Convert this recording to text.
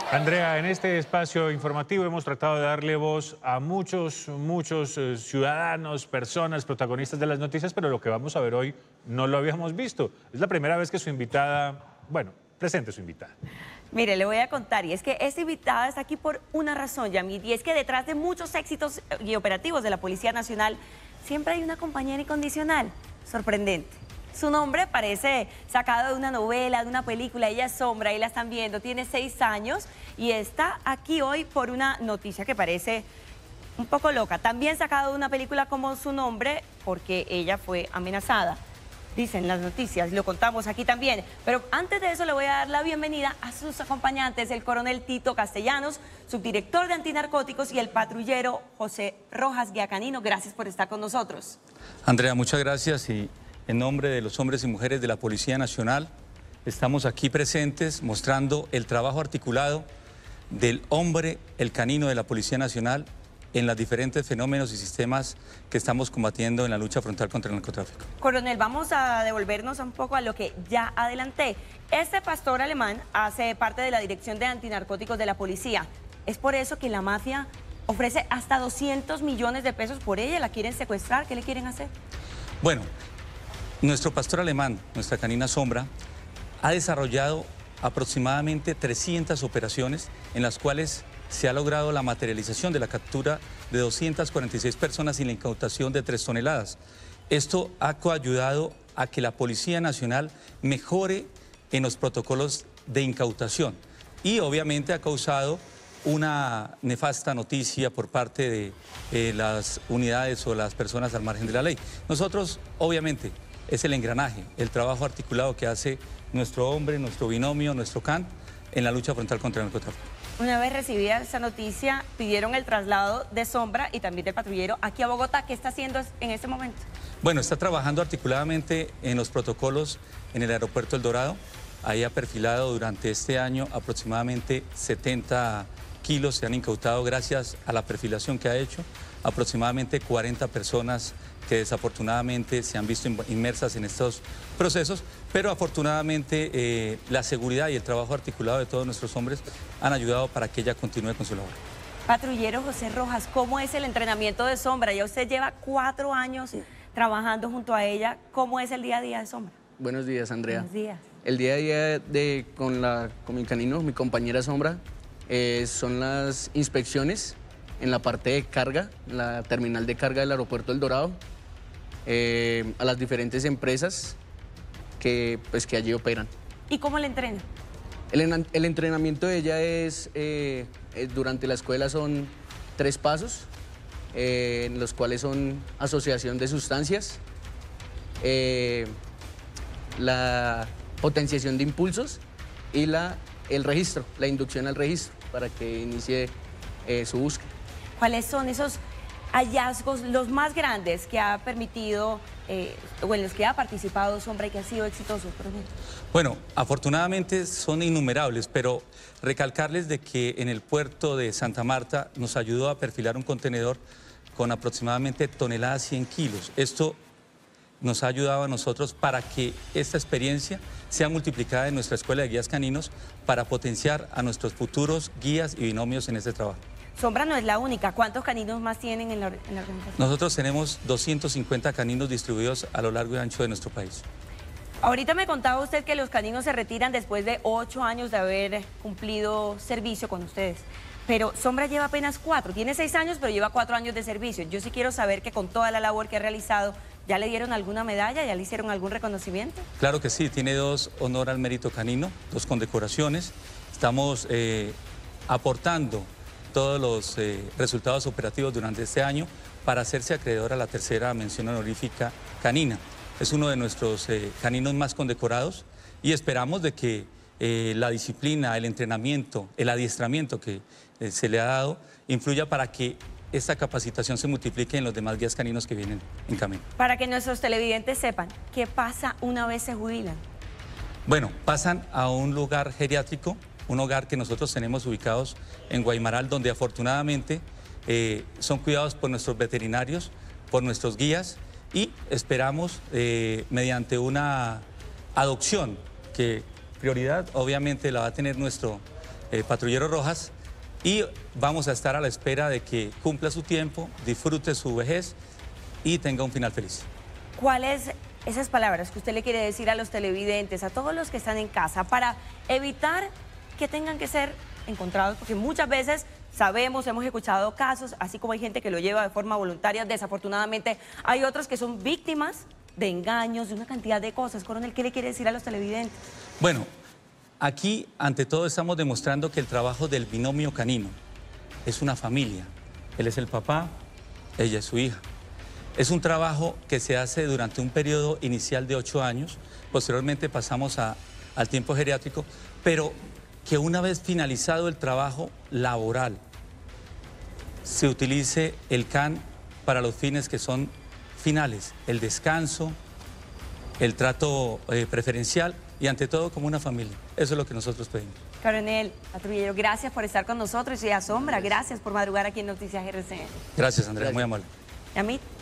Andrea, en este espacio informativo hemos tratado de darle voz a muchos ciudadanos, personas, protagonistas de las noticias, pero lo que vamos a ver hoy no lo habíamos visto. Es la primera vez que su invitada, bueno, presente su invitada. Mire, le voy a contar, y es que esta invitada está aquí por una razón, Yamit, y es que detrás de muchos éxitos y operativos de la Policía Nacional siempre hay una compañera incondicional, sorprendente. Su nombre parece sacado de una novela, de una película. Ella es Sombra, ahí la están viendo, tiene 6 años y está aquí hoy por una noticia que parece un poco loca. También sacado de una película como su nombre, porque ella fue amenazada. Dicen las noticias, lo contamos aquí también. Pero antes de eso le voy a dar la bienvenida a sus acompañantes, el coronel Tito Castellanos, subdirector de antinarcóticos, y el patrullero José Rojas Guiacanino. Gracias por estar con nosotros. Andrea, muchas gracias, y en nombre de los hombres y mujeres de la Policía Nacional estamos aquí presentes mostrando el trabajo articulado del hombre, el canino de la Policía Nacional en los diferentes fenómenos y sistemas que estamos combatiendo en la lucha frontal contra el narcotráfico. Coronel, vamos a devolvernos un poco a lo que ya adelanté. Este pastor alemán hace parte de la Dirección de Antinarcóticos de la Policía. Es por eso que la mafia ofrece hasta 200 millones de pesos por ella. ¿La quieren secuestrar? ¿Qué le quieren hacer? Bueno, nuestro pastor alemán, nuestra canina Sombra, ha desarrollado aproximadamente 300 operaciones en las cuales se ha logrado la materialización de la captura de 246 personas y la incautación de 3 toneladas. Esto ha coayudado a que la Policía Nacional mejore en los protocolos de incautación y obviamente ha causado una nefasta noticia por parte de las unidades o las personas al margen de la ley. Nosotros, obviamente, es el engranaje, el trabajo articulado que hace nuestro hombre, nuestro binomio, nuestro CAN en la lucha frontal contra el narcotráfico. Una vez recibida esa noticia, pidieron el traslado de Sombra y también del patrullero aquí a Bogotá. ¿Qué está haciendo en este momento? Bueno, está trabajando articuladamente en los protocolos en el aeropuerto El Dorado. Ahí ha perfilado durante este año aproximadamente 70 kilos, se han incautado gracias a la perfilación que ha hecho, aproximadamente 40 personas que desafortunadamente se han visto inmersas en estos procesos, pero afortunadamente la seguridad y el trabajo articulado de todos nuestros hombres han ayudado para que ella continúe con su labor. Patrullero José Rojas, ¿cómo es el entrenamiento de Sombra? Ya usted lleva 4 años trabajando junto a ella. ¿Cómo es el día a día de Sombra? Buenos días, Andrea. Buenos días. El día a día con mi canino, mi compañera Sombra, son las inspecciones en la parte de carga, la terminal de carga del aeropuerto El Dorado, a las diferentes empresas que allí operan. ¿Y cómo le entrena? El entrenamiento de ella durante la escuela son 3 pasos, en los cuales son asociación de sustancias, la potenciación de impulsos y el registro, la inducción al registro para que inicie su búsqueda. ¿Cuáles son esos hallazgos, los más grandes que ha permitido o en los que ha participado Sombra y que ha sido exitoso? Bueno, afortunadamente son innumerables, pero recalcarles de que en el puerto de Santa Marta nos ayudó a perfilar un contenedor con aproximadamente toneladas 100 kilos. Esto nos ha ayudado a nosotros para que esta experiencia sea multiplicada en nuestra escuela de guías caninos para potenciar a nuestros futuros guías y binomios en este trabajo. Sombra no es la única. ¿Cuántos caninos más tienen en la organización? Nosotros tenemos 250 caninos distribuidos a lo largo y ancho de nuestro país. Ahorita me contaba usted que los caninos se retiran después de 8 años de haber cumplido servicio con ustedes. Pero Sombra lleva apenas 4. Tiene 6 años, pero lleva 4 años de servicio. Yo sí quiero saber que con toda la labor que ha realizado, ¿ya le dieron alguna medalla? ¿Ya le hicieron algún reconocimiento? Claro que sí. Tiene 2 honor al mérito canino, 2 condecoraciones. Estamos aportando todos los resultados operativos durante este año para hacerse acreedor a la 3ª mención honorífica canina. Es uno de nuestros caninos más condecorados y esperamos de que la disciplina, el entrenamiento, el adiestramiento que se le ha dado influya para que esta capacitación se multiplique en los demás guías caninos que vienen en camino. Para que nuestros televidentes sepan, ¿qué pasa una vez se jubilan? Bueno, pasan a un lugar geriátrico, un hogar que nosotros tenemos ubicados en Guaymaral, donde afortunadamente son cuidados por nuestros veterinarios, por nuestros guías, y esperamos mediante una adopción, que prioridad obviamente la va a tener nuestro patrullero Rojas, y vamos a estar a la espera de que cumpla su tiempo, disfrute su vejez y tenga un final feliz. ¿Cuáles esas palabras que usted le quiere decir a los televidentes, a todos los que están en casa, para evitar que tengan que ser encontrados? Porque muchas veces sabemos, hemos escuchado casos, así como hay gente que lo lleva de forma voluntaria, desafortunadamente hay otros que son víctimas de engaños, de una cantidad de cosas. Coronel, ¿qué le quiere decir a los televidentes? Bueno, aquí ante todo estamos demostrando que el trabajo del binomio canino es una familia. Él es el papá, ella es su hija. Es un trabajo que se hace durante un periodo inicial de 8 años, posteriormente pasamos al tiempo geriátrico, pero que una vez finalizado el trabajo laboral, se utilice el CAN para los fines que son finales, el descanso, el trato preferencial y ante todo como una familia. Eso es lo que nosotros pedimos. Coronel, patrullero, gracias por estar con nosotros y a Sombra, gracias por madrugar aquí en Noticias RCN. Gracias, Andrea, muy amable. Y a mí